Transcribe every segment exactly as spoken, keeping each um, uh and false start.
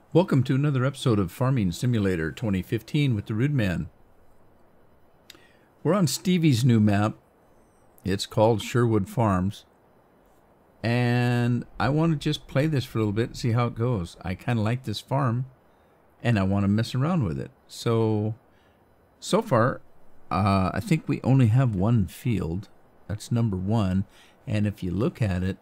Welcome to another episode of Farming Simulator twenty fifteen with the Rude Man. We're on Stevie's new map. It's called Sherwood Farms. And I want to just play this for a little bit and see how it goes. I kind of like this farm and I want to mess around with it. So, so far, uh, I think we only have one field. That's number one. And if you look at it,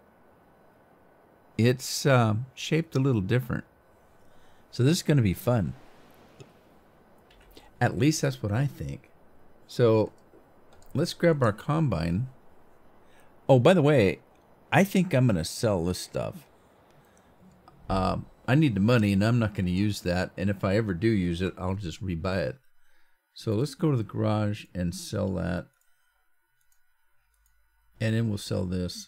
it's uh, shaped a little different. So this is going to be fun. At least that's what I think. So let's grab our combine. Oh, by the way, I think I'm going to sell this stuff. Uh, I need the money and I'm not going to use that. And if I ever do use it, I'll just rebuy it. So let's go to the garage and sell that. And then we'll sell this.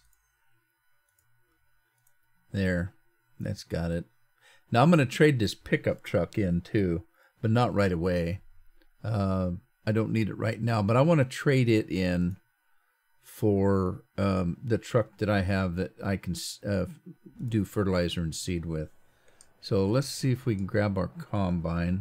There. That's got it. Now I'm going to trade this pickup truck in too, but not right away. Uh, I don't need it right now, but I want to trade it in for um, the truck that I have that I can uh, do fertilizer and seed with. So let's see if we can grab our combine.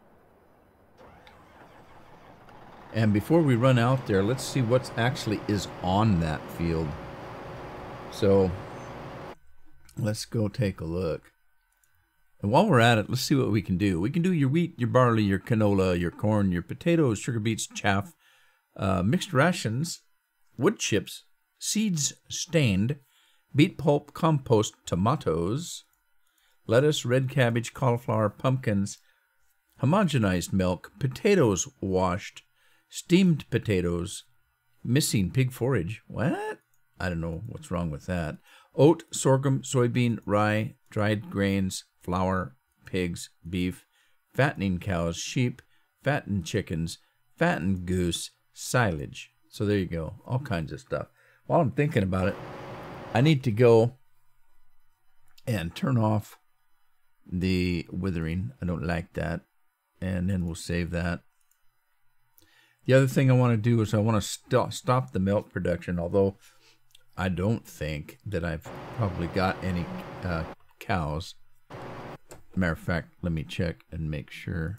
And before we run out there, let's see what actually is on that field. So let's go take a look. And while we're at it, let's see what we can do. We can do your wheat, your barley, your canola, your corn, your potatoes, sugar beets, chaff, uh, mixed rations, wood chips, seeds stained, beet pulp, compost, tomatoes, lettuce, red cabbage, cauliflower, pumpkins, homogenized milk, potatoes washed, steamed potatoes, missing pig forage. What? I don't know what's wrong with that. Oat, sorghum, soybean, rye, dried grains, flour, pigs, beef, fattening cows, sheep, fattened chickens, fattened goose, silage. So there you go, all kinds of stuff. While I'm thinking about it, I need to go and turn off the withering. I don't like that. And then we'll save that. The other thing I want to do is I want to st stop the milk production, although I don't think that I've probably got any uh, cows. Matter of fact, let me check and make sure.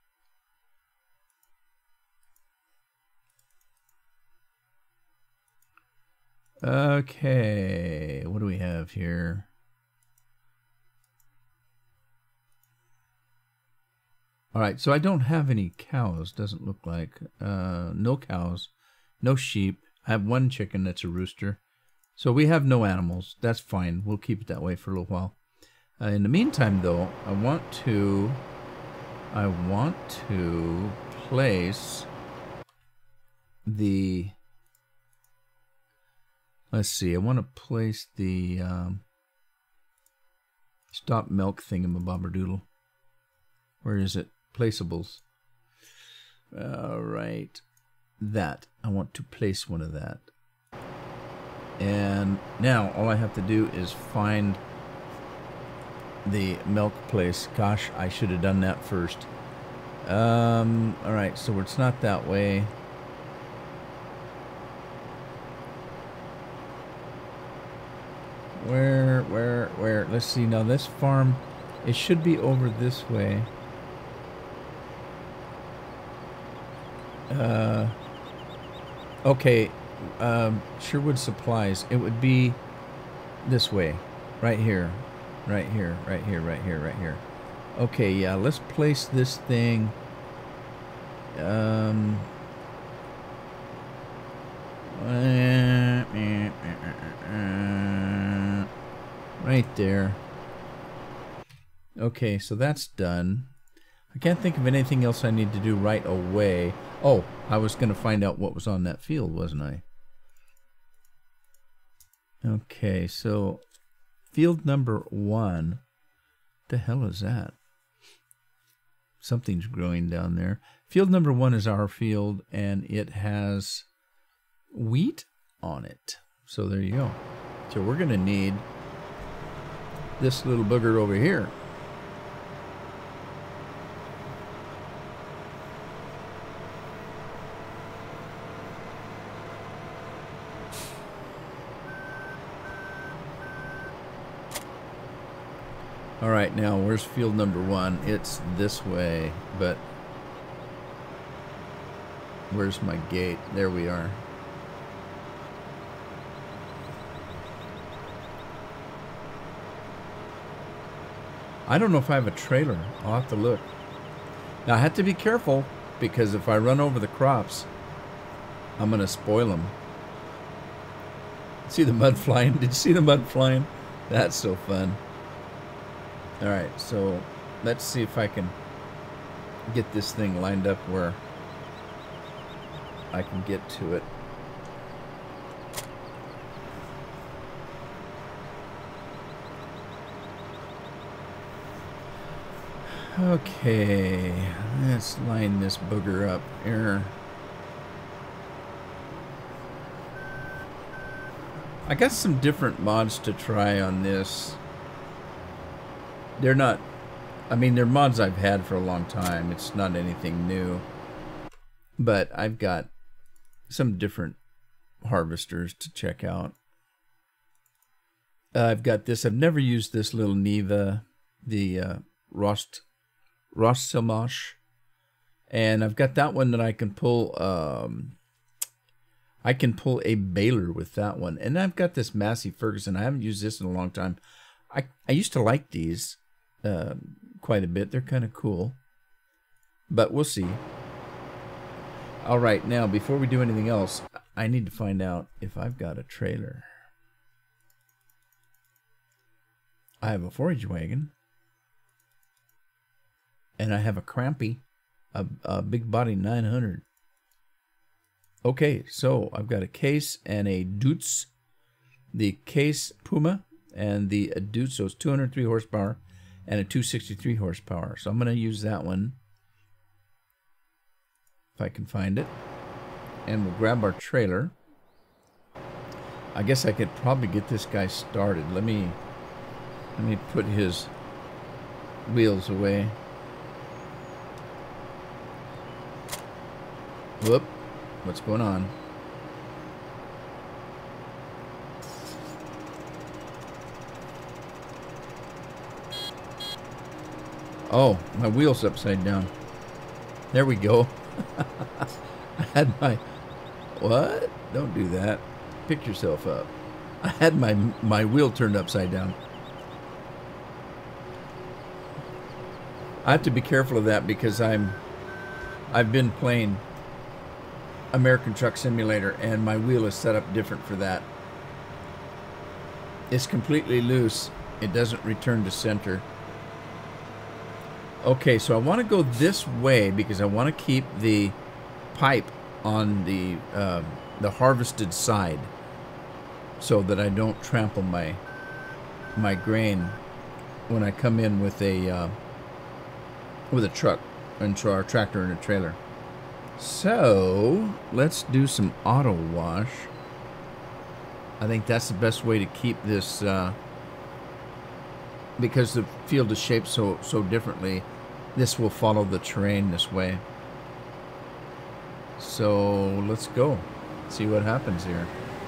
Okay, what do we have here? All right, so I don't have any cows, doesn't look like. Uh, no cows, no sheep. I have one chicken that's a rooster. So we have no animals. That's fine. We'll keep it that way for a little while. Uh, in the meantime, though, I want to, I want to place the, let's see, I want to place the um, stop milk thingamabobberdoodle. Where is it? Placeables. All right. That. I want to place one of that. And now all I have to do is find the milk place. Gosh, I should have done that first. Um, all right, so it's not that way. Where, where, where? Let's see. Now this farm, it should be over this way. Uh, okay. Um, Sherwood Supplies. It would be this way, right here, right here, right here, right here, right here. Okay, yeah. Let's place this thing. Um. Right there. Okay, so that's done. I can't think of anything else I need to do right away. Oh, I was going to find out what was on that field, wasn't I? Okay, so field number one. What the hell is that? Something's growing down there. Field number one is our field, and it has wheat on it. So there you go. So we're going to need this little booger over here. All right, now where's field number one? It's this way, but where's my gate? There we are. I don't know if I have a trailer. I'll have to look. Now I have to be careful because if I run over the crops, I'm gonna spoil them. See the mud flying? Did you see the mud flying? That's so fun. All right, so let's see if I can get this thing lined up where I can get to it. Okay, let's line this booger up here. I got some different mods to try on this. They're not, I mean, they're mods I've had for a long time. It's not anything new. But I've got some different harvesters to check out. Uh, I've got this. I've never used this little Neva, the uh, Rost, Rostselmash. And I've got that one that I can pull, um, I can pull a baler with that one. And I've got this Massey Ferguson. I haven't used this in a long time. I, I used to like these uh, quite a bit. They're kind of cool. But we'll see. All right, now, before we do anything else, I need to find out if I've got a trailer. I have a forage wagon. And I have a Crampy, a, a big body nine hundred. Okay, so I've got a Case and a Dutz. The Case Puma and the Dutz, so it's two hundred three horsepower and a two sixty-three horsepower. So I'm going to use that one, if I can find it. And we'll grab our trailer. I guess I could probably get this guy started. Let me, let me put his wheels away. Whoop. What's going on? Oh, my wheel's upside down. There we go. I had my... What? Don't do that. Pick yourself up. I had my my wheel turned upside down. I have to be careful of that because I'm... I've been playing American Truck Simulator and my wheel is set up different for that. It's completely loose. It doesn't return to center. Okay, so I want to go this way because I want to keep the pipe on the uh, the harvested side so that I don't trample my my grain when I come in with a uh, with a truck and our tractor and a trailer. So let's do some auto wash. I think that's the best way to keep this uh, because the field is shaped so so differently. This will follow the terrain this way. So let's go see what happens here.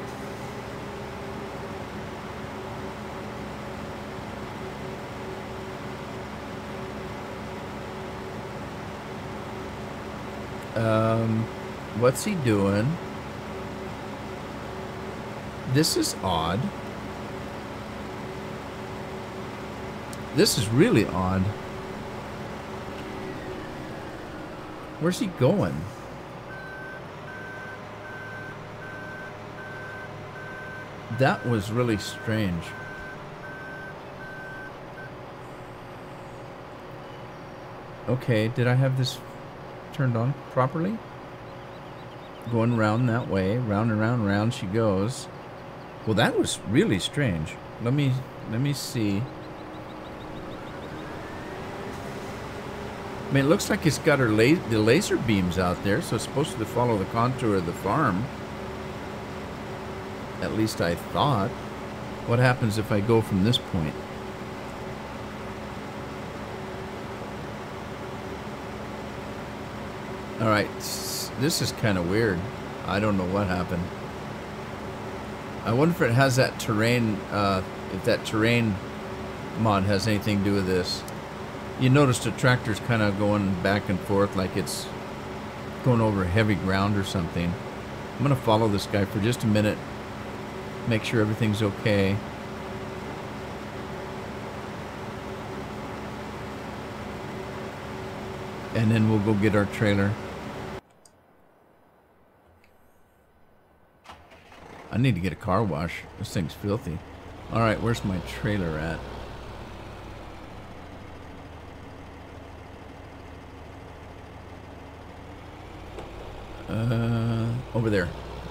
Um, what's he doing? This is odd. This is really odd. Where's he going? That was really strange. Okay, did I have this turned on properly? Going around that way, round and round and round she goes. Well, that was really strange. Let me let me see. I mean, it looks like it's got her la the laser beams out there, so it's supposed to follow the contour of the farm. At least I thought. What happens if I go from this point? Alright, this is kind of weird. I don't know what happened. I wonder if it has that terrain, uh, if that terrain mod has anything to do with this. You notice the tractor's kind of going back and forth like it's going over heavy ground or something. I'm going to follow this guy for just a minute. Make sure everything's okay. And then we'll go get our trailer. I need to get a car wash. This thing's filthy. Alright, where's my trailer at? Uh, over there.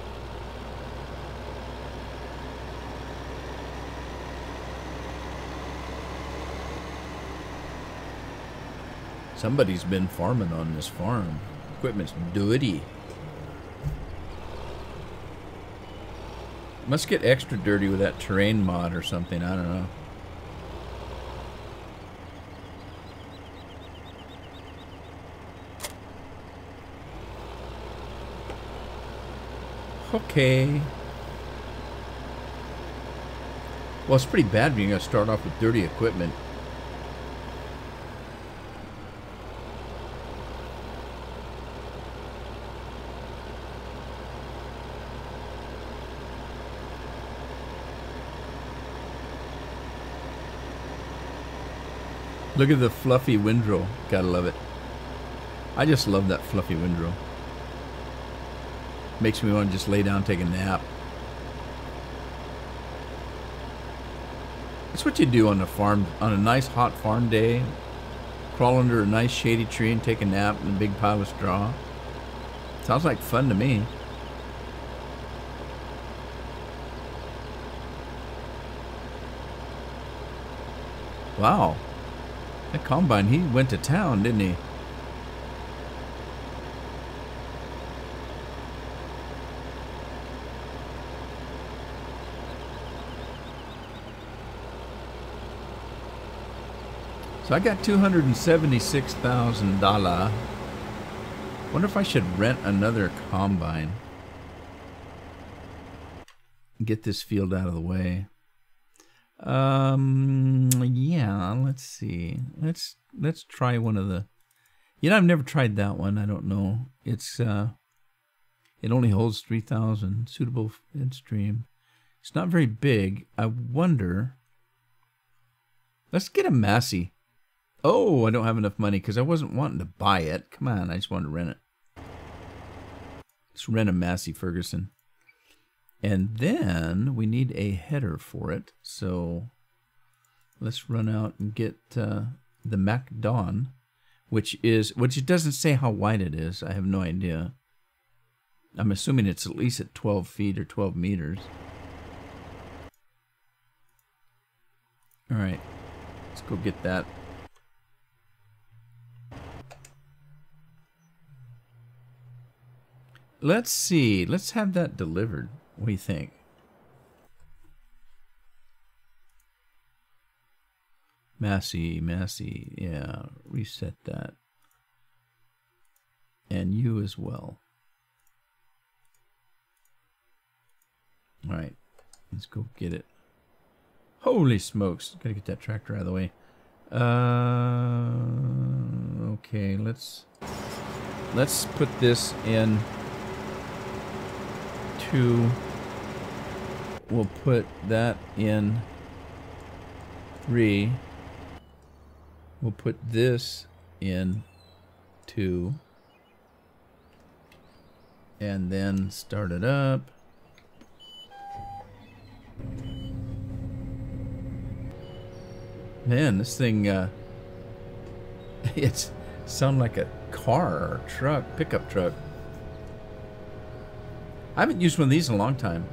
Somebody's been farming on this farm. Equipment's dirty. Must get extra dirty with that terrain mod or something. I don't know. Okay. Well, it's pretty bad when you're going to start off with dirty equipment. Look at the fluffy windrow. Gotta love it. I just love that fluffy windrow. Makes me want to just lay down and take a nap. That's what you do on a farm, on a nice hot farm day. Crawl under a nice shady tree and take a nap in a big pile of straw. Sounds like fun to me. Wow. That combine, he went to town, didn't he? So I got two hundred seventy-six thousand dollars. Wonder if I should rent another combine. Get this field out of the way. Um, yeah, let's see. Let's, let's try one of the, you know, I've never tried that one. I don't know. It's, uh, it only holds three thousand, suitable feed stream. It's not very big. I wonder, let's get a Massey. Oh, I don't have enough money because I wasn't wanting to buy it. Come on, I just wanted to rent it. Let's rent a Massey Ferguson. And then we need a header for it. So let's run out and get uh, the MacDon, which is, which it doesn't say how wide it is. I have no idea. I'm assuming it's at least at twelve feet or twelve meters. All right, let's go get that. Let's see. Let's have that delivered. What do you think? Massey, Massey, yeah, reset that. And you as well. All right, let's go get it. Holy smokes, gotta get that tractor out of the way. Uh, okay, let's, let's put this in two. We'll put that in three. We'll put this in two. And then start it up. Man, this thing, uh, it's sound like a car or truck, pickup truck. I haven't used one of these in a long time.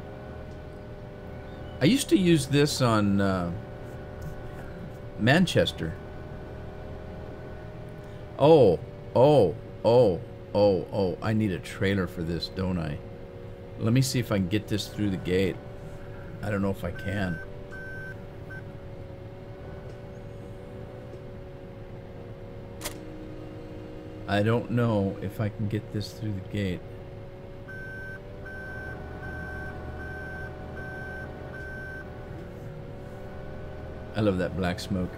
I used to use this on uh, Manchester. Oh, oh, oh, oh, oh, I need a trailer for this, don't I? Let me see if I can get this through the gate. I don't know if I can. I don't know if I can get this through the gate. I love that black smoke.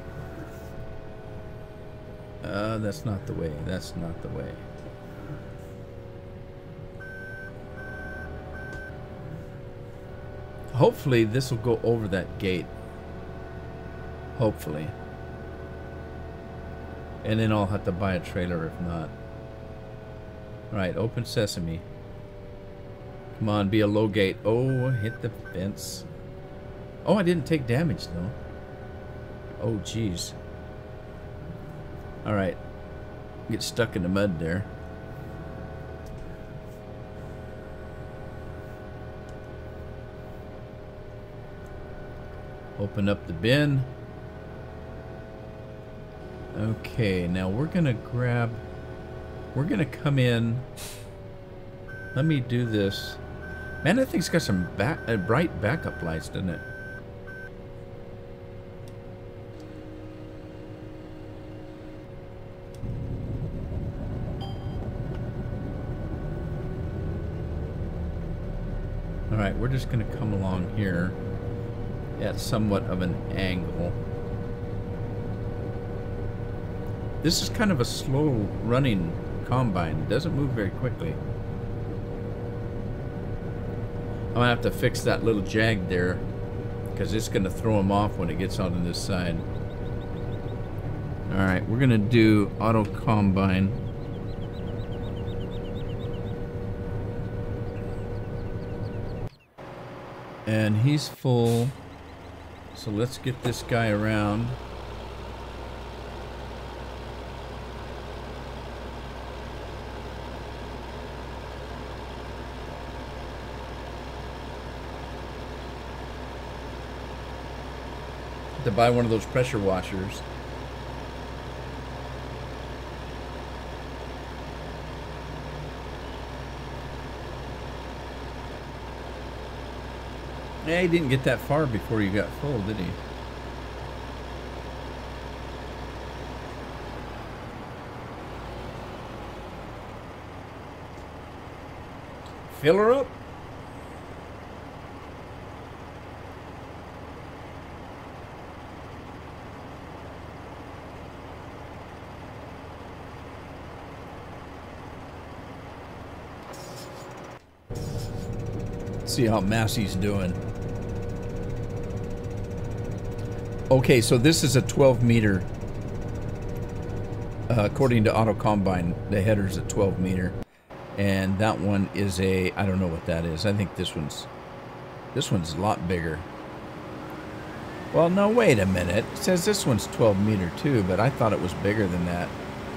Uh, that's not the way. That's not the way. Hopefully this will go over that gate. Hopefully. And then I'll have to buy a trailer if not. Alright, open sesame. Come on, be a low gate. Oh, hit the fence. Oh, I didn't take damage though. Oh, jeez. Alright. Get stuck in the mud there. Open up the bin. Okay, now we're gonna grab... We're gonna come in... Let me do this. Man, that thing's got some back, uh, bright backup lights, doesn't it? Alright, we're just gonna come along here at somewhat of an angle. This is kind of a slow running combine. It doesn't move very quickly. I'm gonna have to fix that little jag there because it's gonna throw him off when it gets onto this side. Alright, we're gonna do auto combine. And he's full. So let's get this guy around. To buy one of those pressure washers. Yeah, he didn't get that far before you got full, did he? Fill her up. See how Massey's doing. Okay, so this is a twelve meter. Uh, according to Auto Combine, the header's a twelve meter, and that one is a, I don't know what that is. I think this one's this one's a lot bigger. Well, no, wait a minute. It says this one's twelve meter too, but I thought it was bigger than that.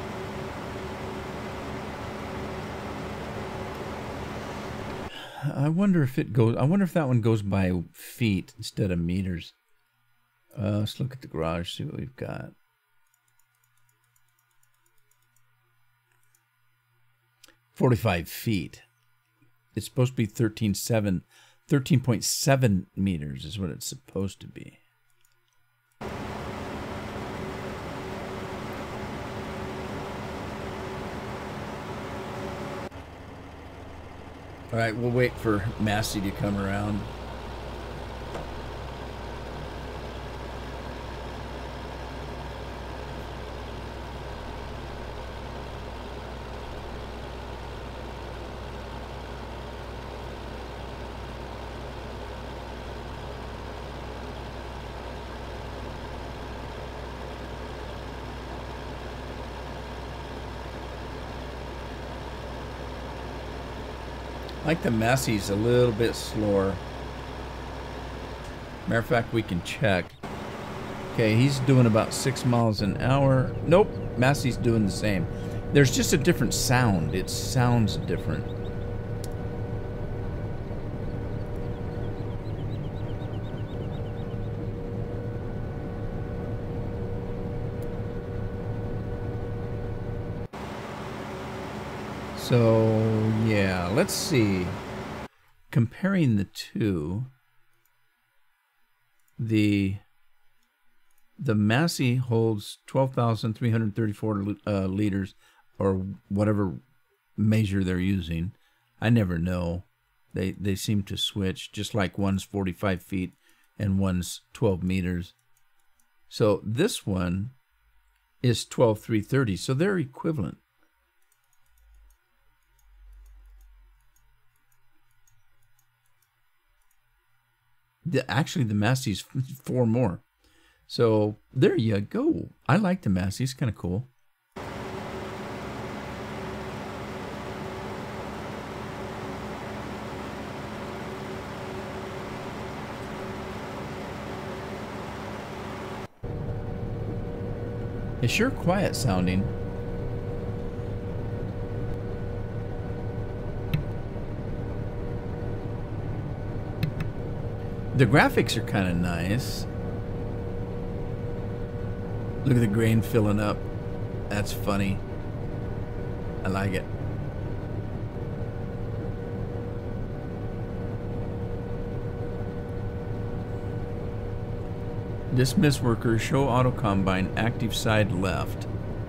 I wonder if it goes, I wonder if that one goes by feet instead of meters. Uh, let's look at the garage, see what we've got. forty-five feet. It's supposed to be thirteen point seven meters is what it's supposed to be. All right, we'll wait for Massey to come around. I like the Massey's a little bit slower. Matter of fact, we can check. Okay, he's doing about six miles an hour. Nope, Massey's doing the same. There's just a different sound. It sounds different. So, yeah, let's see. Comparing the two, the the Massey holds twelve thousand three hundred thirty-four uh, liters, or whatever measure they're using. I never know. They they seem to switch, just like one's forty-five feet and one's twelve meters. So this one is twelve three thirty, so they're equivalent. The, actually, the Massey's four more. So there you go. I like the Massey. It's kind of cool. It's sure quiet sounding. The graphics are kind of nice. Look at the grain filling up. That's funny. I like it. Dismiss worker, show auto combine, active side left.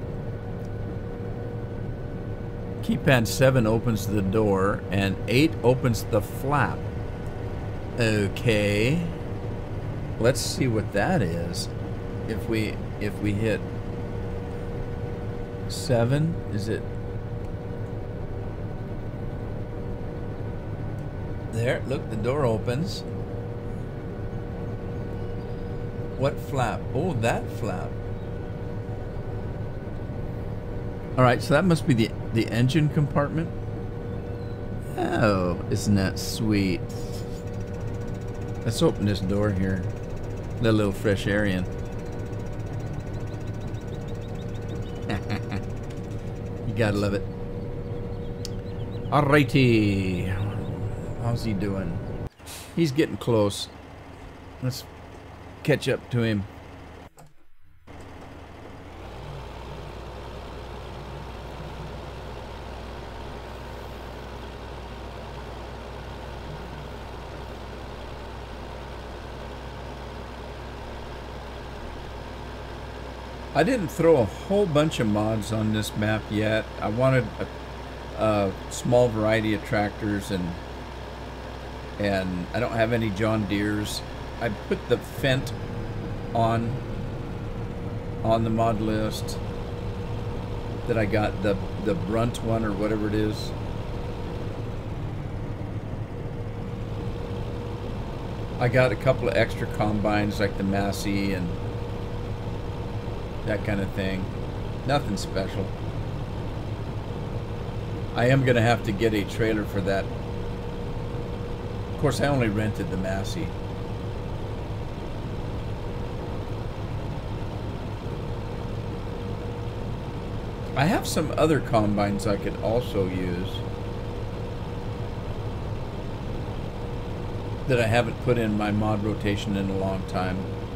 Keypad seven opens the door and eight opens the flap. Okay. Let's see what that is. If we if we hit seven, is it there? Look, the door opens. What flap? Oh, that flap. All right, so that must be the the engine compartment. Oh, isn't that sweet? Let's open this door here. Let a little fresh air in. You gotta love it. Alrighty. How's he doing? He's getting close. Let's catch up to him. I didn't throw a whole bunch of mods on this map yet. I wanted a, a small variety of tractors, and and I don't have any John Deeres. I put the Fendt on on the mod list that I got, the the Brunt one or whatever it is. I got a couple of extra combines like the Massey and that kind of thing. Nothing special. I am gonna have to get a trailer for that. Of course, I only rented the Massey. I have some other combines I could also use that I haven't put in my mod rotation in a long time.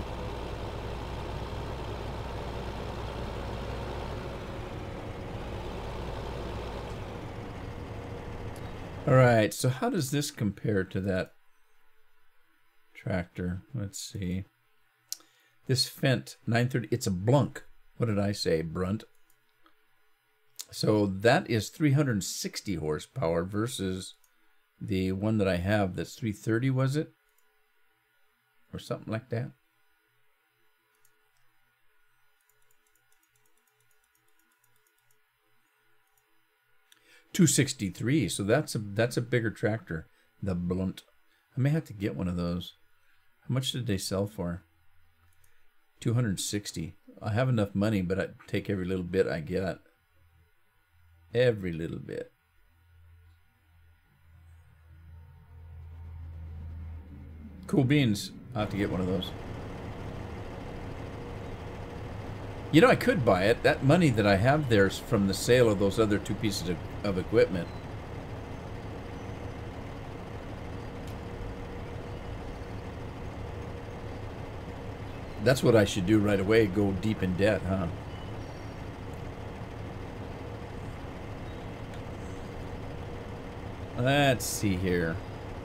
Alright, so how does this compare to that tractor? Let's see. This Fendt nine thirty, it's a Blunk. What did I say? Brunt. So that is three hundred sixty horsepower versus the one that I have that's three thirty, was it? Or something like that. two sixty-three, so that's a that's a bigger tractor, the Blunt. I may have to get one of those. How much did they sell for? two hundred sixty. I have enough money, but I take every little bit I get. Every little bit. Cool beans. I'll have to get one of those. You know, I could buy it. That money that I have there is from the sale of those other two pieces of, of equipment. That's what I should do right away. Go deep in debt, huh? Let's see here.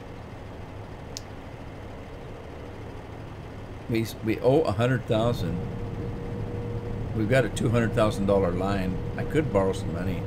We, we owe a hundred thousand. We've got a two hundred thousand dollar line. I could borrow some money.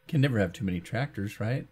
Can never have too many tractors, right?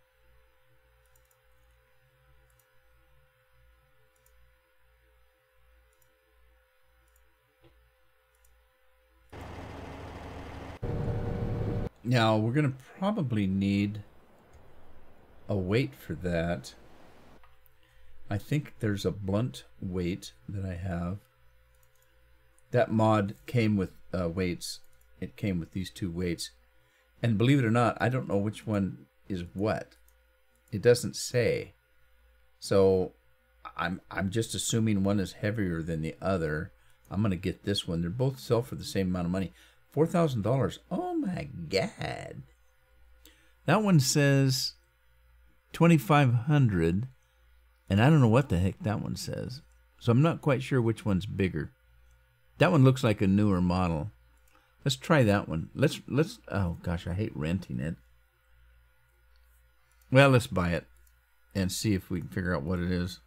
Now, we're going to probably need a weight for that. I think there's a blunt weight that I have. That mod came with uh, weights. It came with these two weights. And believe it or not, I don't know which one is what. It doesn't say. So I'm, I'm just assuming one is heavier than the other. I'm going to get this one. They both sell for the same amount of money. four thousand dollars. Oh my God. That one says twenty-five hundred, and I don't know what the heck that one says. So I'm not quite sure which one's bigger. That one looks like a newer model. Let's try that one. Let's let's oh gosh, I hate renting it. Well, let's buy it and see if we can figure out what it is.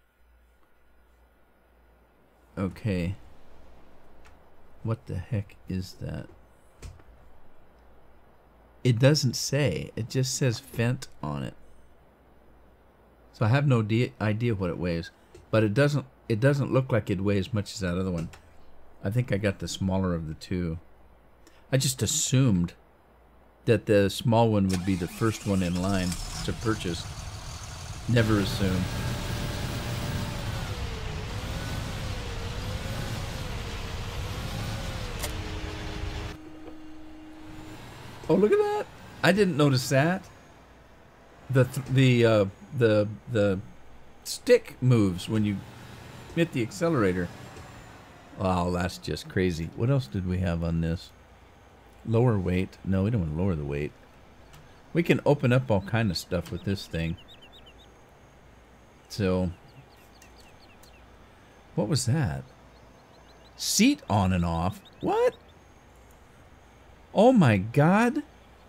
Okay. What the heck is that? It doesn't say. It just says Fendt on it. So I have no idea what it weighs, but it doesn't it doesn't look like it weighs as much as that other one. I think I got the smaller of the two. I just assumed that the small one would be the first one in line to purchase. Never assume. Oh, look at that! I didn't notice that. The th the uh, the the stick moves when you hit the accelerator. Wow, that's just crazy. What else did we have on this? Lower weight. No, we don't want to lower the weight. We can open up all kind of stuff with this thing. So, what was that? Seat on and off. What? Oh my God.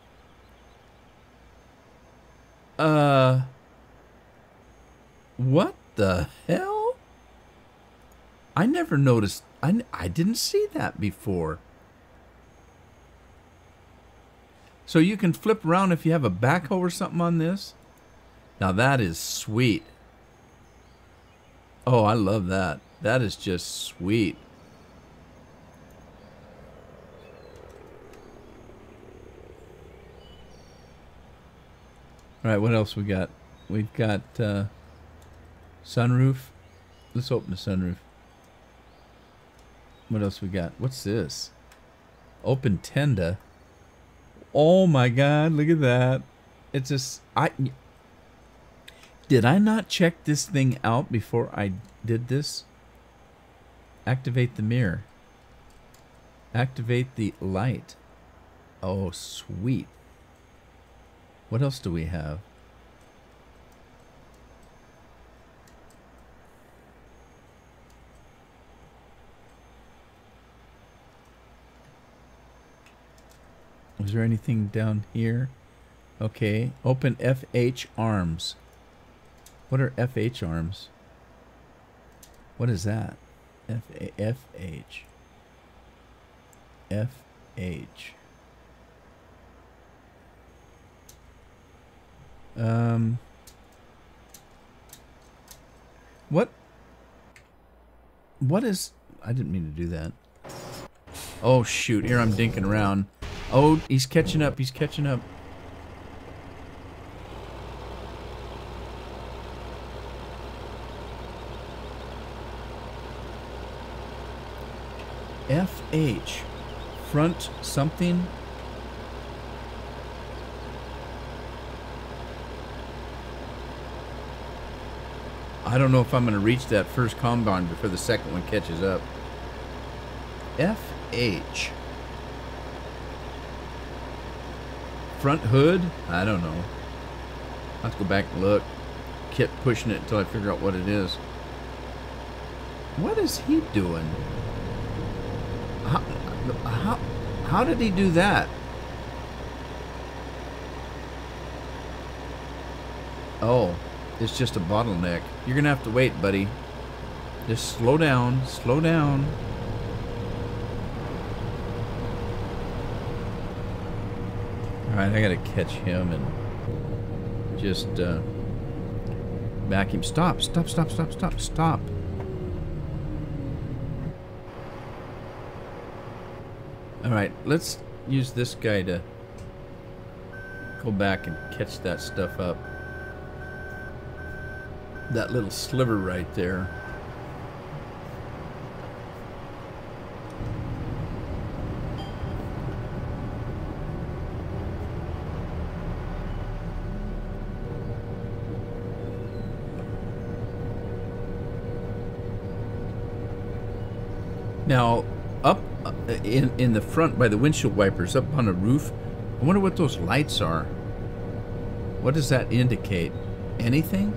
Uh, what the hell? I never noticed. I, I didn't see that before. So you can flip around if you have a backhoe or something on this. Now that is sweet. Oh, I love that. That is just sweet. All right, what else we got? We've got uh, sunroof. Let's open the sunroof. What else we got? What's this? Open tenda. Oh my God! Look at that. It's just I. Did I not check this thing out before I did this? Activate the mirror. Activate the light. Oh, sweet. What else do we have? Was there anything down here? Okay, open F H arms. What are F H arms? What is that? F F H. F H. Um. What? What is? I didn't mean to do that. Oh shoot! Here I'm dinking around. Oh, he's catching up. He's catching up. F H. Front something. I don't know if I'm going to reach that first combine before the second one catches up. F H. Front hood? I don't know. Let's go back and look. Kept pushing it until I figure out what it is. What is he doing? How, how, how did he do that? Oh, it's just a bottleneck. You're gonna have to wait, buddy. Just slow down, slow down. Alright, I gotta catch him and just uh, back him. Stop, stop, stop, stop, stop, stop. Alright, let's use this guy to go back and catch that stuff up. That little sliver right there. Now, up in in the front by the windshield wipers, up on the roof, I wonder what those lights are. What does that indicate? Anything?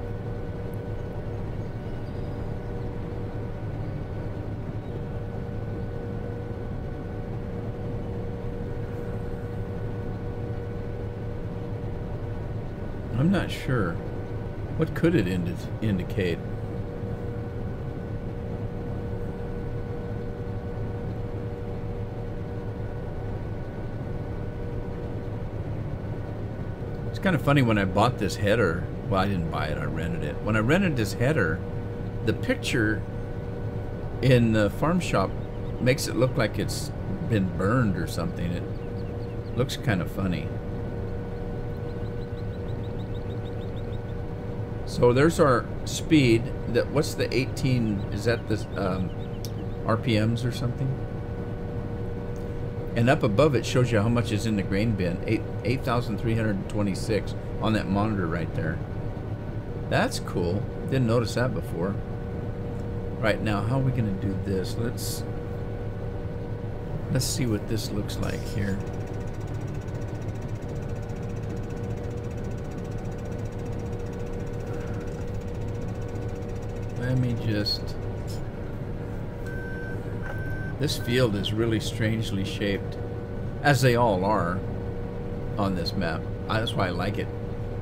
I'm not sure. What could it indi indicate? It's kind of funny, when I bought this header, well, I didn't buy it, I rented it. When I rented this header, the picture in the farm shop makes it look like it's been burned or something. It looks kind of funny. So there's our speed. That what's the eighteen? Is that the um, R P Ms or something? And up above it shows you how much is in the grain bin. Eight eight thousand three hundred twenty-six on that monitor right there. That's cool. Didn't notice that before. Right now, how are we gonna do this? Let's let's see what this looks like here. Let me just... This field is really strangely shaped, as they all are on this map. That's why I like it.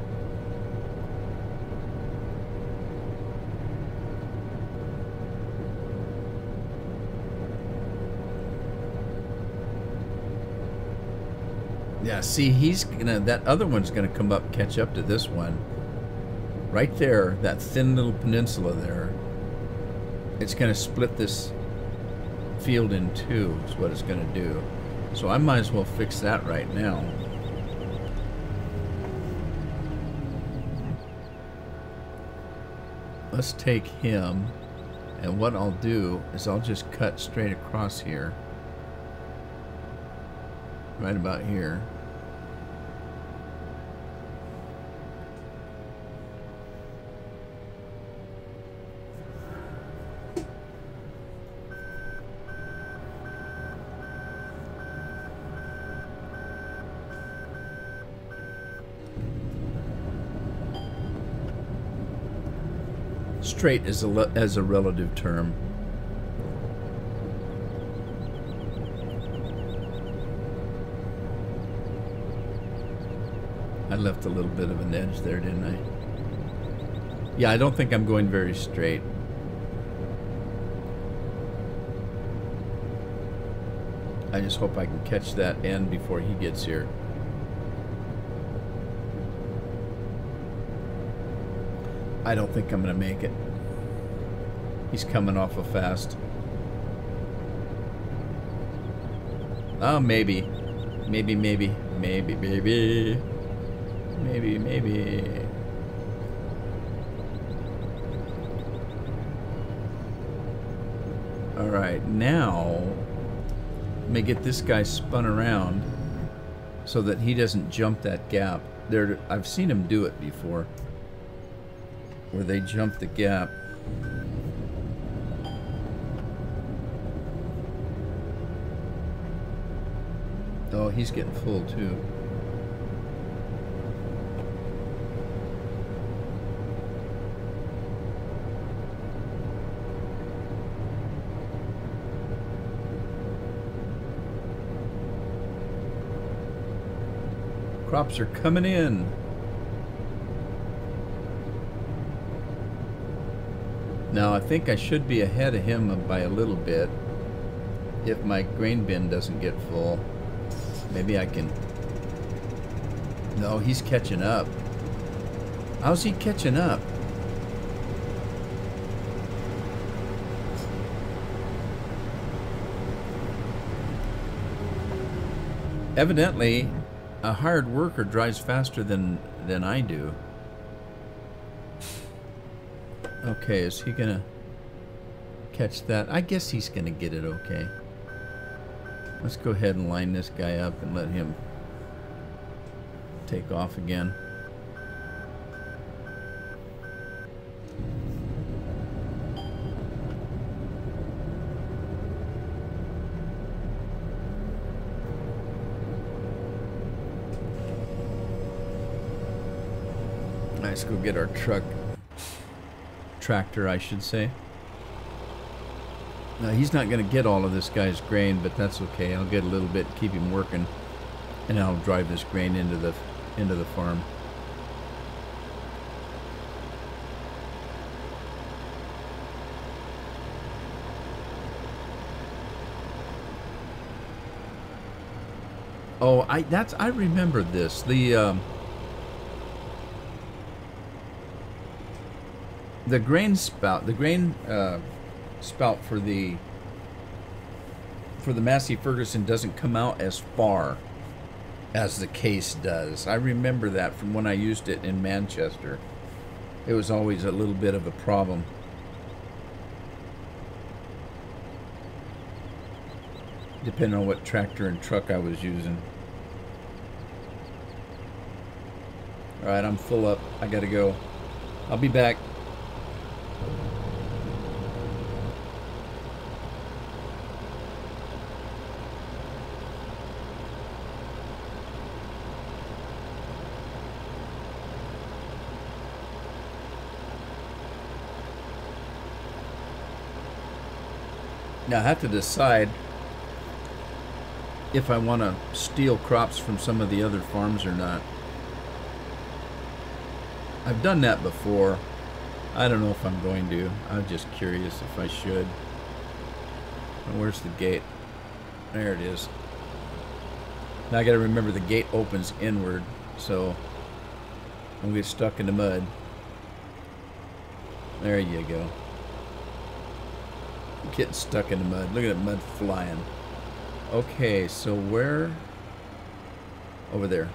Yeah, see, he's gonna, that other one's gonna come up, catch up to this one. Right there, that thin little peninsula there. It's gonna split this field in two, is what it's gonna do. So I might as well fix that right now. Let's take him, and what I'll do is I'll just cut straight across here. Right about here. Straight is a, as a relative term. I left a little bit of an edge there, didn't I? Yeah, I don't think I'm going very straight. I just hope I can catch that end before he gets here. I don't think I'm going to make it. He's coming awful fast. Oh, maybe. Maybe, maybe. Maybe, maybe. Maybe, maybe. Alright, now let me get this guy spun around so that he doesn't jump that gap. There, I've seen him do it before, where they jump the gap. Oh, he's getting full too. Crops are coming in. Now I think I should be ahead of him by a little bit if my grain bin doesn't get full. Maybe I can No, he's catching up. How's he catching up? Evidently, a hired worker drives faster than than I do. Okay, is he gonna catch that? I guess he's gonna get it okay. Let's go ahead and line this guy up and let him take off again. Let's go get our truck, tractor, I should say. Now, he's not going to get all of this guy's grain, but that's okay. I'll get a little bit, keep him working, and I'll drive this grain into the into the farm. Oh, I that's I remember this. The um, the grain spout, the grain uh, spout for the for the Massey Ferguson doesn't come out as far as the case does. I remember that from when I used it in Manchester. It was always a little bit of a problem. Depending on what tractor and truck I was using. Alright, I'm full up. I gotta go. I'll be back. Now I have to decide if I want to steal crops from some of the other farms or not. I've done that before. I don't know if I'm going to. I'm just curious if I should. Where's the gate? There it is. Now I got to remember the gate opens inward, so I'm gonna get stuck in the mud. There you go. Getting stuck in the mud. Look at that mud flying. Okay, so where? Over there.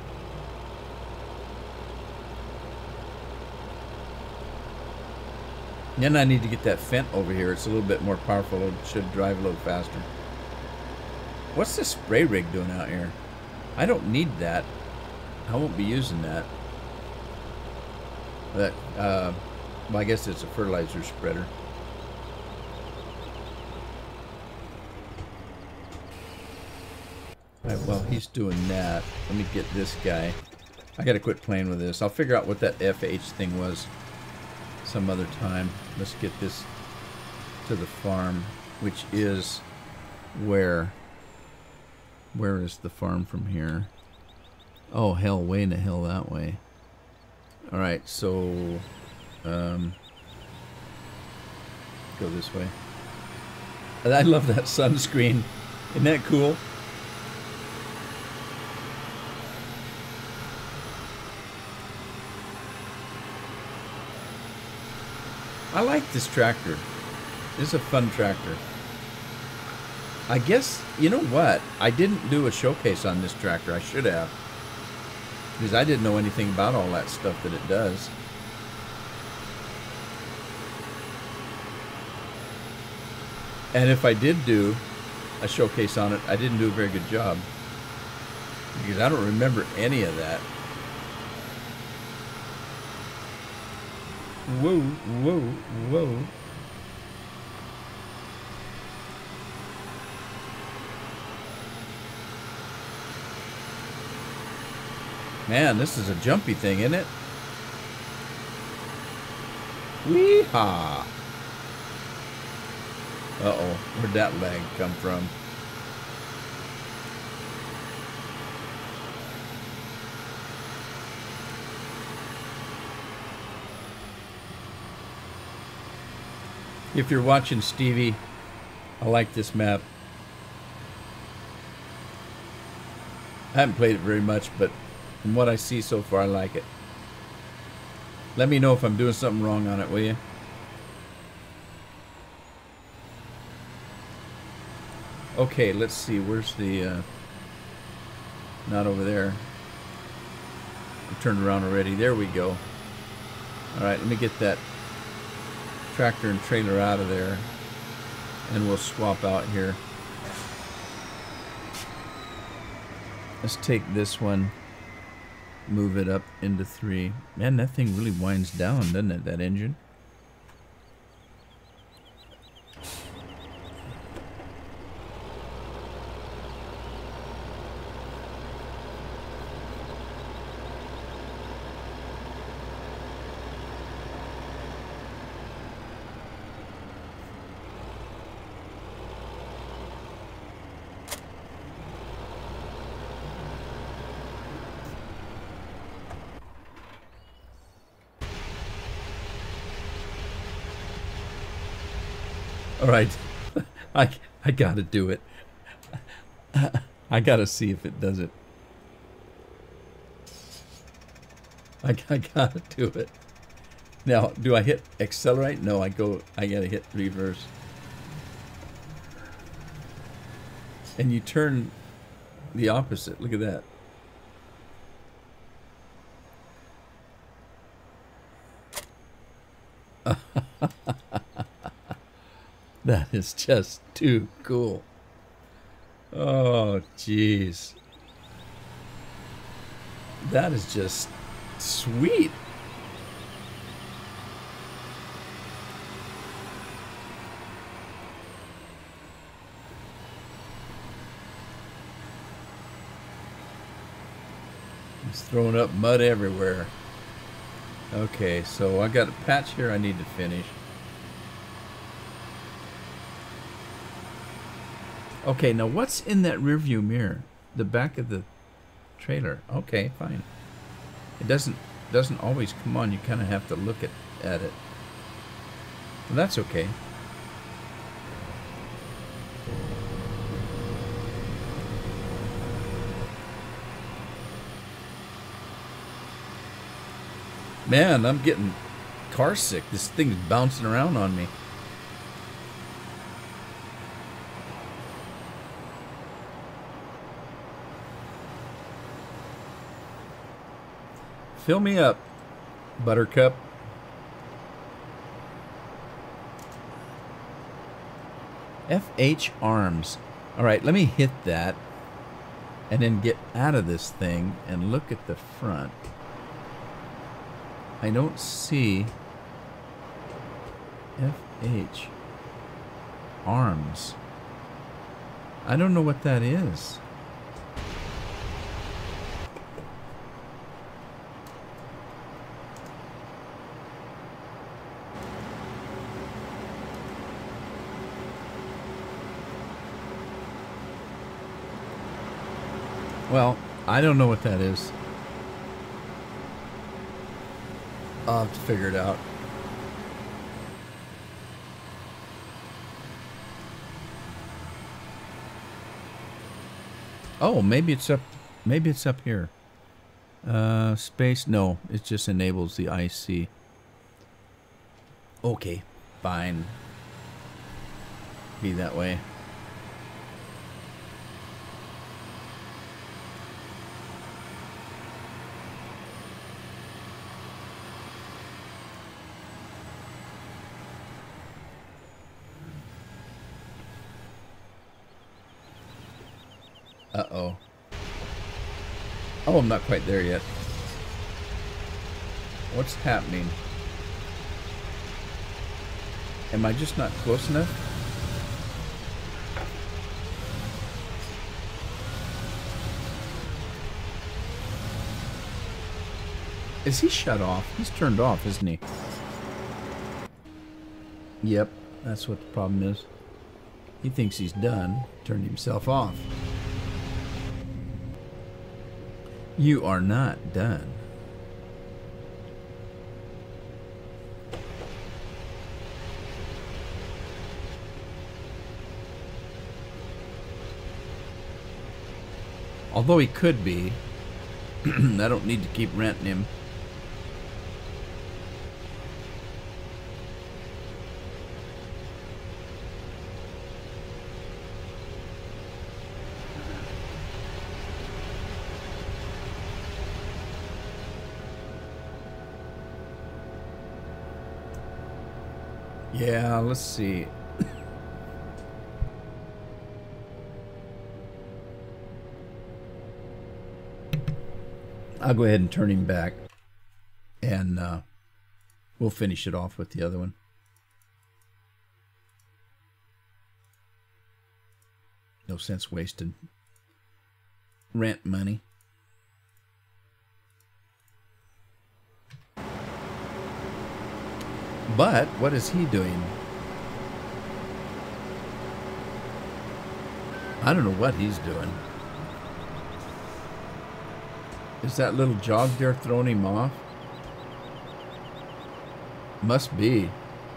Then I need to get that Fendt over here. It's a little bit more powerful. It should drive a little faster. What's this spray rig doing out here? I don't need that. I won't be using that. That, uh, well, I guess it's a fertilizer spreader. Right, well, he's doing that. Let me get this guy. I gotta quit playing with this. I'll figure out what that F H thing was some other time. Let's get this to the farm, which is where? Where is the farm from here? Oh, hell, way in the hell that way. Alright, so um, go this way. I love that sunscreen. Isn't that cool? I like this tractor. This is a fun tractor. I guess, you know what? I didn't do a showcase on this tractor. I should have. Because I didn't know anything about all that stuff that it does. And if I did do a showcase on it, I didn't do a very good job. Because I don't remember any of that. Whoa, whoa, whoa. Man, this is a jumpy thing, isn't it? Wee-haw. Uh-oh, where'd that lag come from? If you're watching, Stevie, I like this map. I haven't played it very much, but From what I see so far, I like it. Let me know if I'm doing something wrong on it, will you? Okay, let's see. Where's the... Uh, not over there. I turned around already. There we go. Alright, let me get that tractor and trailer out of there. And we'll swap out here. Let's take this one. Move it up into three. Man, that thing really winds down, doesn't it, that engine? All right, I, I gotta do it. I gotta see if it does it. I, I gotta do it. Now, do I hit accelerate? No, I go, I gotta hit reverse. And you turn the opposite, look at that. That is just too cool. Oh, jeez. That is just sweet. It's throwing up mud everywhere. Okay, so I got a patch here I need to finish. Okay, now what's in that rear view mirror? The back of the trailer. Okay, fine. It doesn't doesn't always come on. You kind of have to look at, at it. Well, that's okay. Man, I'm getting car sick. This thing's bouncing around on me. Fill me up, Buttercup. F H Arms. All right, let me hit that and then get out of this thing and look at the front. I don't see F H Arms. I don't know what that is. Well, I don't know what that is. I'll have to figure it out. Oh, maybe it's up. Maybe it's up here. Uh, space. No, it just enables the I C. Okay, fine. Be that way. Uh-oh. Oh, I'm not quite there yet. What's happening? Am I just not close enough? Is he shut off? He's turned off, isn't he? Yep, that's what the problem is. He thinks he's done, turned himself off. You are not done. Although he could be, I don't need to keep renting him. Yeah, let's see. I'll go ahead and turn him back, and uh, we'll finish it off with the other one. No sense wasting rent money. But what is he doing? I don't know what he's doing. Is that little jog there throwing him off? Must be.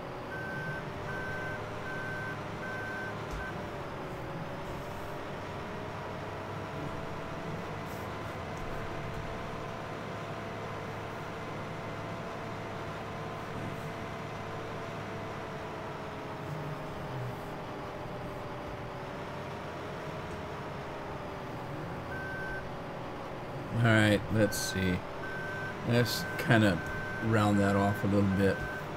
All right, let's see. Let's kind of round that off a little bit.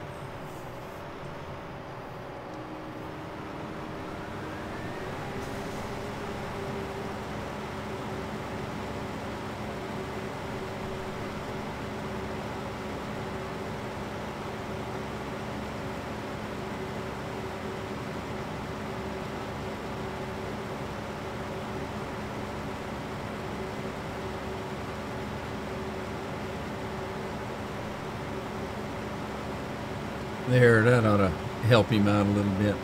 There, that ought to help him out a little bit.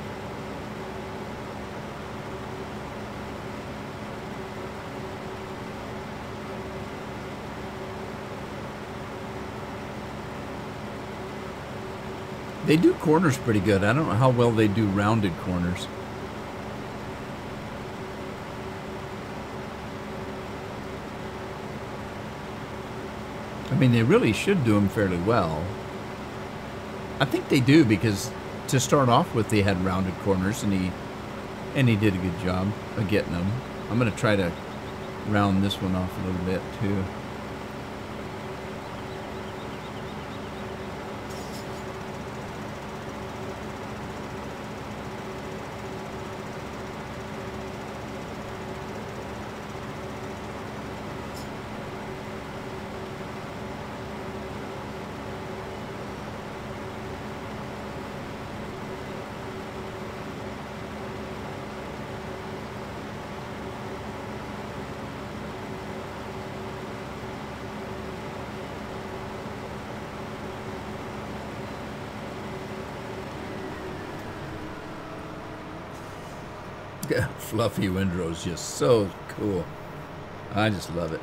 They do corners pretty good. I don't know how well they do rounded corners. I mean, they really should do them fairly well. I think they do, because to start off with, they had rounded corners, and he and he did a good job of getting them. I'm going to try to round this one off a little bit too. Fluffy windrow's just so cool. I just love it.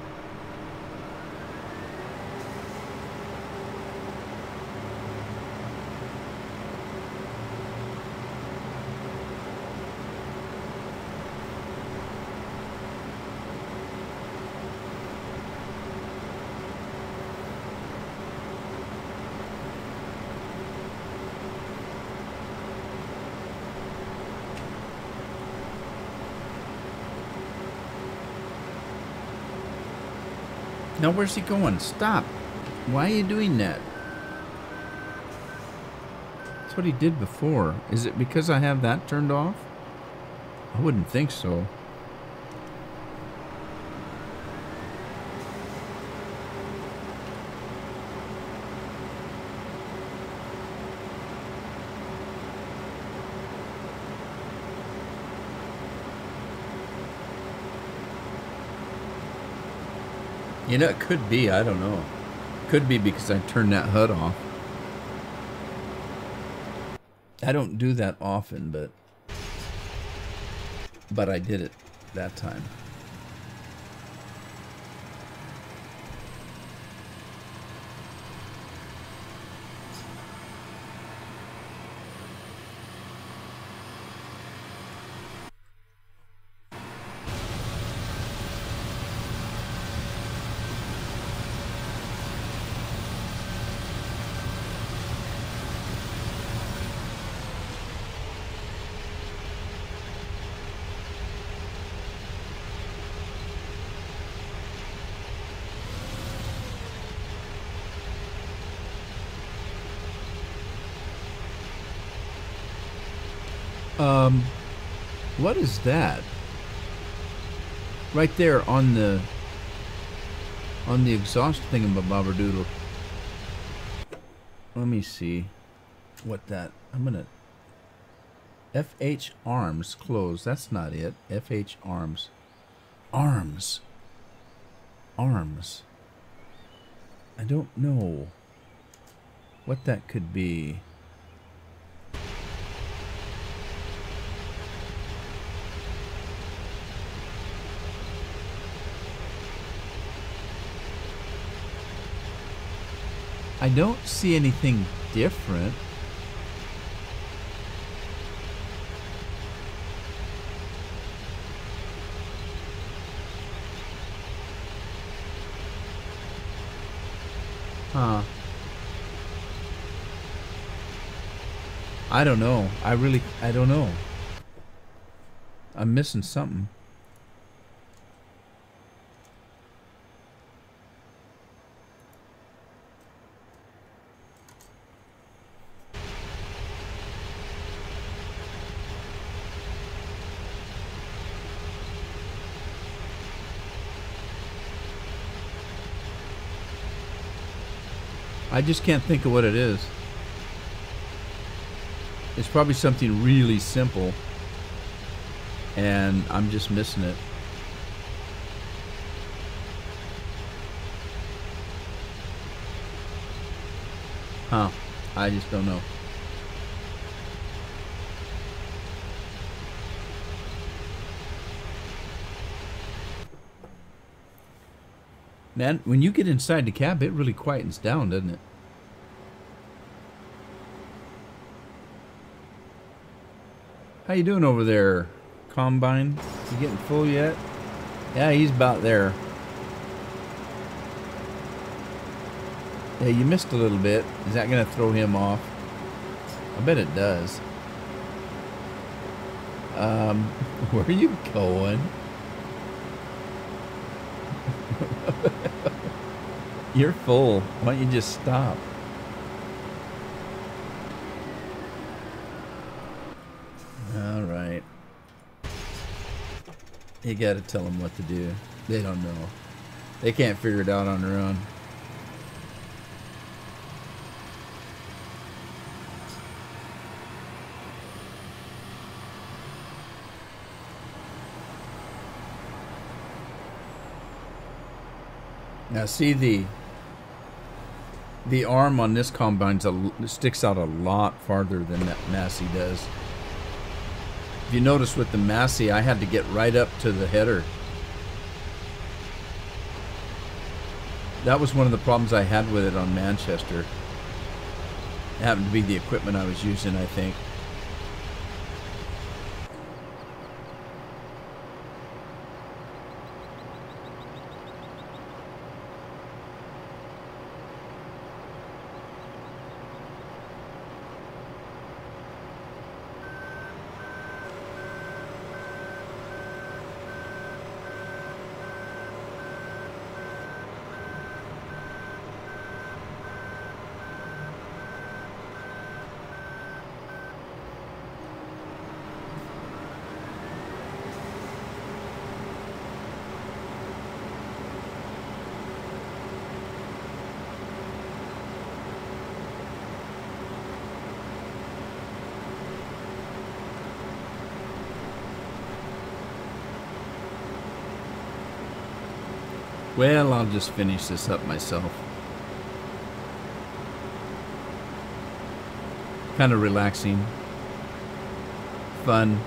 Now where's he going? Stop. Why are you doing that? That's what he did before. Is it because I have that turned off? I wouldn't think so. You know, it could be. I don't know. Could be because I turned that H U D off. I don't do that often, but but I did it that time. Um, what is that? Right there on the on the exhaust thingamabobberdoodle. Let me see what that. I'm gonna F H arms close. That's not it. F H arms. Arms. Arms. I don't know what that could be. I don't see anything different. Huh. I don't know. I really, I don't know. I'm missing something. I just can't think of what it is. It's probably something really simple, and I'm just missing it. Huh. I just don't know. Man, when you get inside the cab, it really quietens down, doesn't it? How you doing over there, Combine? You getting full yet? Yeah, he's about there. Yeah, you missed a little bit. Is that going to throw him off? I bet it does. Um, where are you going? You're full. Why don't you just stop? All right. You gotta tell them what to do. They don't know. They can't figure it out on their own. Now see the the arm on this Combine's a, sticks out a lot farther than that Massey does. If you notice with the Massey, I had to get right up to the header. That was one of the problems I had with it on Manchester. It happened to be the equipment I was using, I think. Well, I'll just finish this up myself. Kind of relaxing. Fun.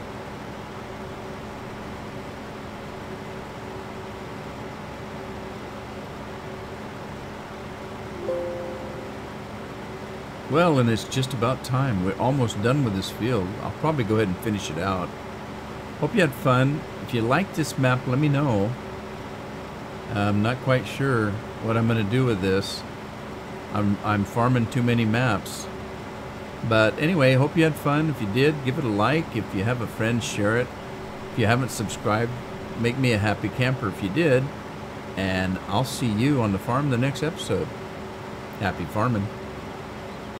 Well, and it's just about time. We're almost done with this field. I'll probably go ahead and finish it out. Hope you had fun. If you like this map, let me know. I'm not quite sure what I'm going to do with this. I'm, I'm farming too many maps. But anyway, hope you had fun. If you did, give it a like. If you have a friend, share it. If you haven't subscribed, make me a happy camper if you did. And I'll see you on the farm the next episode. Happy farming.